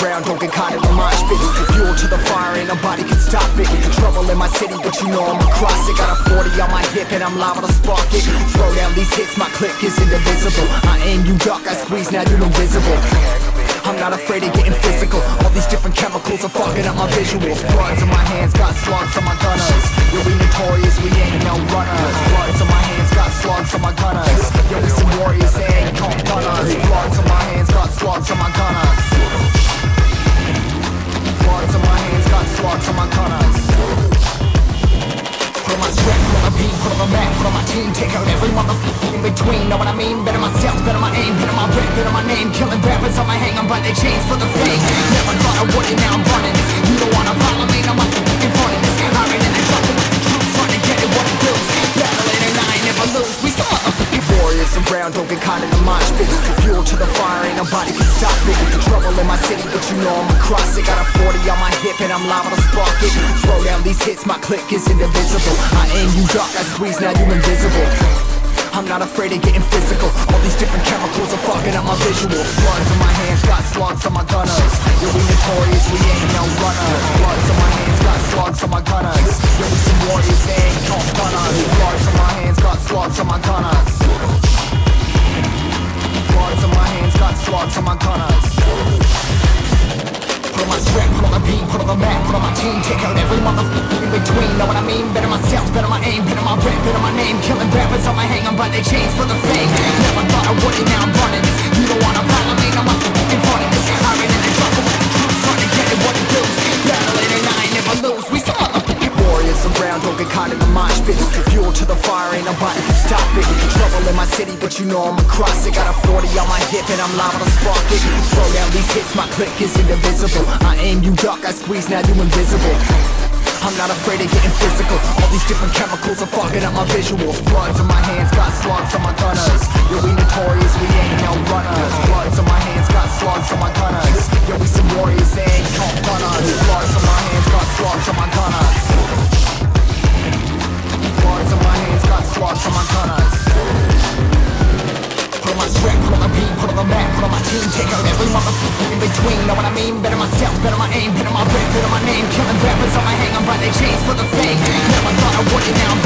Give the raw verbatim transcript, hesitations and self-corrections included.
around, don't get caught in the mosh pit. Fuel to the fire, ain't nobody can stop it. Trouble in my city, but you know I'm across it. Got a forty on my hip and I'm liable to spark it. Throw down these hits, my click is indivisible. I aim, you duck, I squeeze, now you're invisible. I'm not afraid of getting physical. All these different chemicals are fucking up my visuals. Bloods on my hands, got slugs on my gunners. Yeah, we notorious, we ain't no runners. Bloods on my hands, got slugs on my gunners. Yeah, we some warriors, they ain't called gunners. Bloods on my hands, got slugs on my gunners. Bloods on my hands, got slugs on my gunners. Put on my strap, put on my beat, put on my map, put on my team. Take out every motherfucker in between. Know what I mean? Better myself, better my aim, better my rep, better my name. Killing rappers on my hang, I'm by their chains for the fame. Never thought I would it, now I'm running this. You don't wanna follow me, now I'm fucking running this. I ran in the truck with the troops, trying to get it what it does. Battle it and I ain't never lose. We some motherfucking warriors around, don't get caught in the mosh pit. Fuel to the fire, ain't nobody can stop it. Trouble in my city, but you know I'm across it. Got a forty on my hip and I'm liable to spark it. Throw down these hits, my click is indivisible. I aim, you duck, I squeeze, now you invisible. I'm not afraid of getting physical. All these different chemicals are fucking up my visuals. Bloods on my hands, got slugs on my gunners. Yeah, we notorious, we ain't no runners. Bloods on my hands, got slugs on my gunners. Yeah, we some warriors, they ain't called gunners. Bloods on my hands, got slugs on my gunners. Bloods on my hands, got slugs on my gunners. Put on my strap, put on my beat, put on the map, put on my team. Take out every motherfucker in between. Know what I mean? Better myself, better my aim, better my rep, better my name. Killing rappers on my hang, I'm by their chains for the fame. Never thought I would it, now I'm running this. You don't wanna follow me, now I'm fucking running this. I ran in the trouble with the troops, trying to get it what it does. Battle it and I ain't never lose. We some motherfucking warriors around, don't get caught in the mosh pit. Fuel to the fire, ain't nobody can stop it. Trouble in my city, but you know I'm across it. Got a forty on my hip and I'm liable to spark it. Throw down these hits, my click is indivisible. I aim, you duck, I squeeze, now you invisible. I'm not afraid of getting physical. All these different chemicals are fucking up my visuals. Bloods on my hands, got slugs on my gunners. Yeah, we notorious, we ain't no runners. Bloods on my hands, got slugs on my gunners. Yeah, we some warriors, they ain't called gunners. Bloods on my hands, got slugs on my gunners. Bloods on my hands, got slugs on my gunners. Put on my strap, put on my beat, put on the map, put on my team. Take out every motherfucker in between. Know what I mean? Better myself, better my aim, better my rep, better my name. Killing rappers on my hang, I'm by their chains for the fame. Never thought I would it, now I'm